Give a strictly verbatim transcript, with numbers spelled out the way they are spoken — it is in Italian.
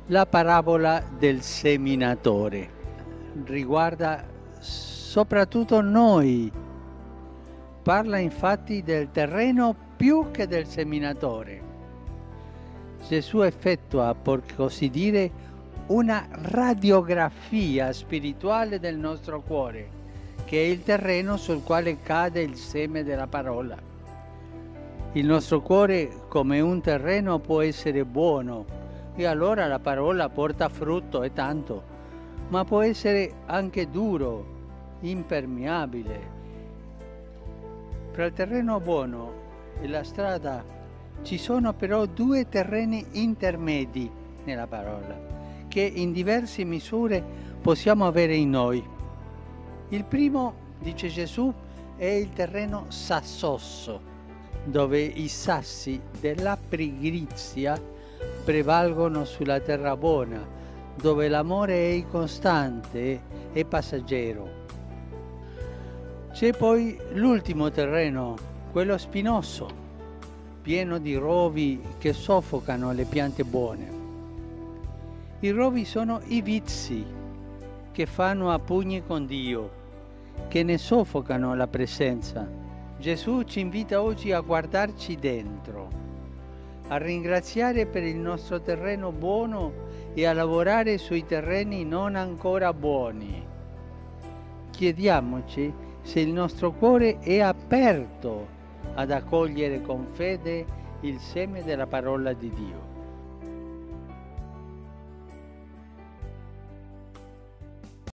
La parabola del seminatore riguarda soprattutto noi. Parla infatti del terreno più che del seminatore. Gesù effettua, per così dire, una radiografia spirituale del nostro cuore, che è il terreno sul quale cade il seme della parola. Il nostro cuore, come un terreno, può essere buono, e allora la parola porta frutto e tanto, ma può essere anche duro, impermeabile. Fra il terreno buono e la strada ci sono però due terreni intermedi nella parola, che in diverse misure possiamo avere in noi. Il primo, dice Gesù, è il terreno sassoso, dove i sassi della pigrizia prevalgono sulla terra buona, dove l'amore è incostante e passeggero. C'è poi l'ultimo terreno, quello spinoso, pieno di rovi che soffocano le piante buone. I rovi sono i vizi che fanno a pugni con Dio, che ne soffocano la presenza. Gesù ci invita oggi a guardarci dentro, a ringraziare per il nostro terreno buono e a lavorare sui terreni non ancora buoni. Chiediamoci se il nostro cuore è aperto ad accogliere con fede il seme della parola di Dio.